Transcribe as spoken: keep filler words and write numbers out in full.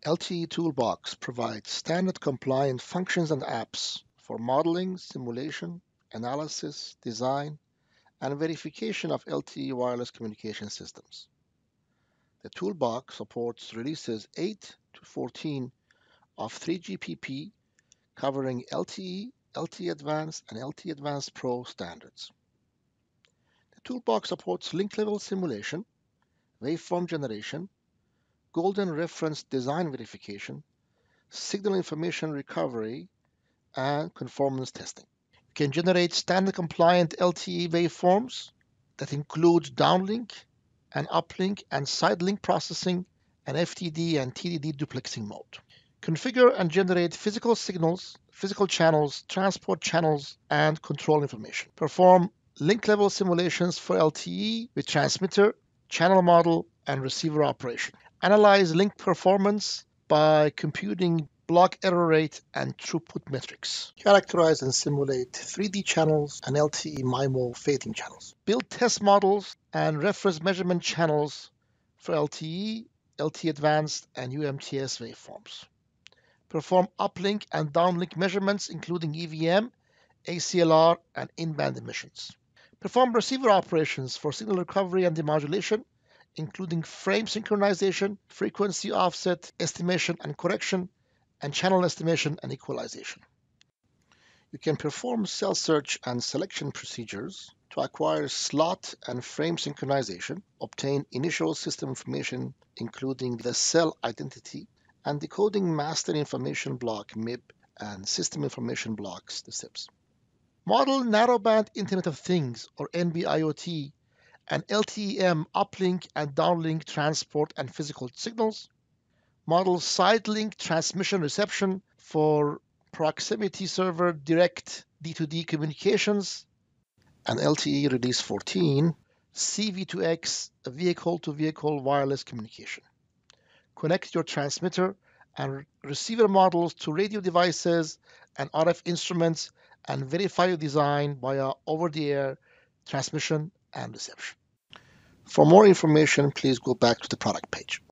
L T E Toolbox provides standard compliant functions and apps for modeling, simulation, analysis, design, and verification of L T E wireless communication systems. The Toolbox supports releases eight to fourteen of three G P P covering L T E, L T E-Advanced, and L T E-Advanced Pro standards. The Toolbox supports link-level simulation, waveform generation, golden reference design verification, signal information recovery, and conformance testing. You can generate standard compliant L T E waveforms that include downlink and uplink and sidelink processing and F T D and T D D duplexing mode. Configure and generate physical signals, physical channels, transport channels, and control information. Perform link-level simulations for L T E with transmitter, channel model, and receiver operation. Analyze link performance by computing block error rate and throughput metrics. Characterize and simulate three D channels and L T E MIMO fading channels. Build test models and reference measurement channels for L T E, L T E-Advanced, and U M T S waveforms. Perform uplink and downlink measurements, including E V M, A C L R, and in-band emissions. Perform receiver operations for signal recovery and demodulation, including frame synchronization, frequency offset estimation and correction, and channel estimation and equalization. You can perform cell search and selection procedures to acquire slot and frame synchronization, obtain initial system information, including the cell identity, and decoding master information block M I B and system information blocks, the S I Ps. Model Narrowband Internet of Things, or N B I O T, and L T E M uplink and downlink transport and physical signals. Model Sidelink transmission reception for proximity server direct D two D communications. And L T E Release fourteen, C V two X, vehicle-to-vehicle wireless communication. Connect your transmitter and receiver models to radio devices and R F instruments and verify your design via over-the-air transmission and reception. For more information, please go back to the product page.